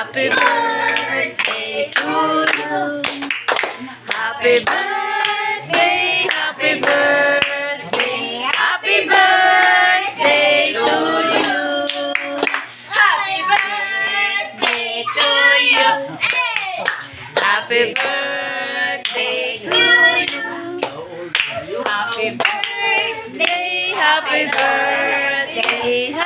Happy birthday to you. Happy birthday, happy birthday, happy birthday to you. Happy birthday to you. Happy birthday to you. Happy birthday, happy birthday.